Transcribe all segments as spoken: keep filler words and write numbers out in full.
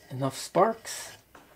enough sparks.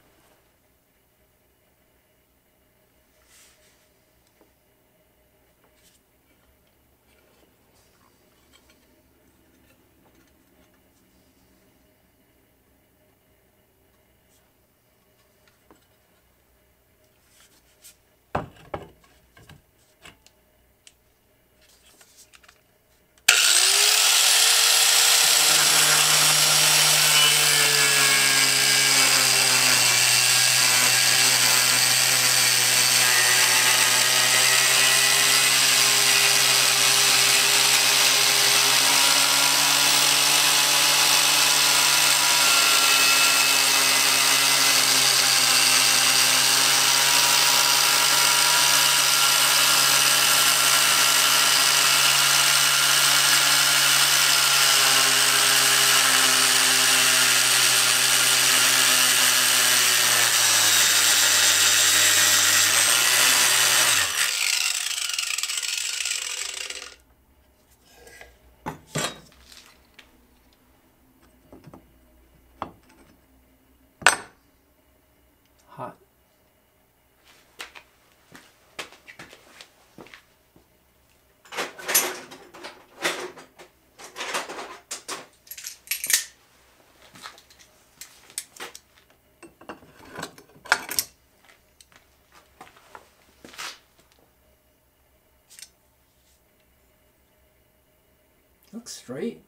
Hot. Looks straight.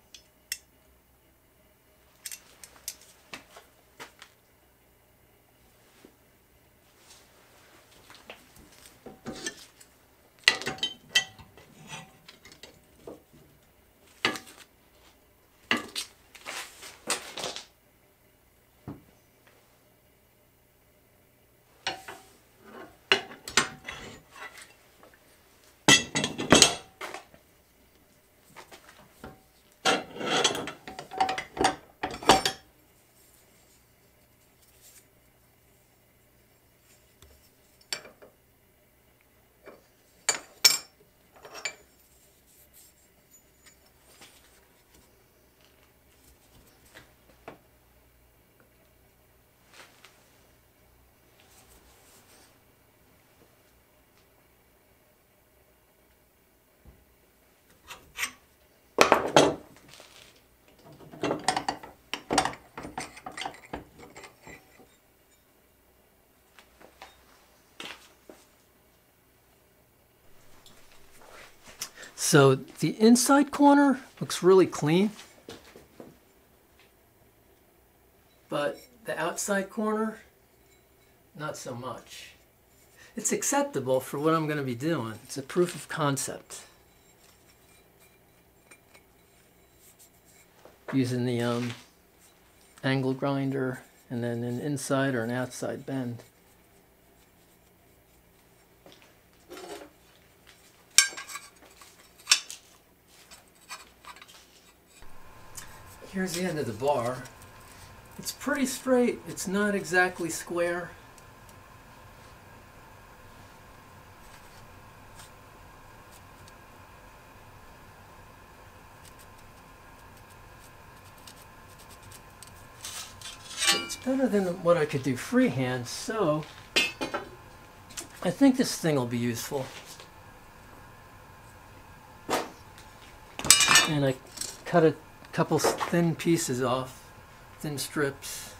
So the inside corner looks really clean, but the outside corner, not so much. It's acceptable for what I'm going to be doing. It's a proof of concept. Using the um, angle grinder and then an inside or an outside bend. Here's the end of the bar. It's pretty straight. It's not exactly square. It's better than what I could do freehand, so I think this thing will be useful. And I cut a couple thin pieces off, thin strips.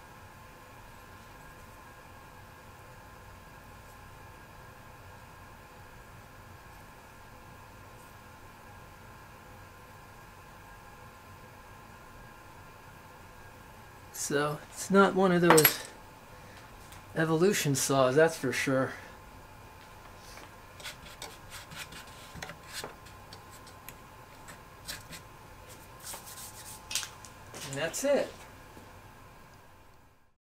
So it's not one of those evolution saws, that's for sure. And that's it.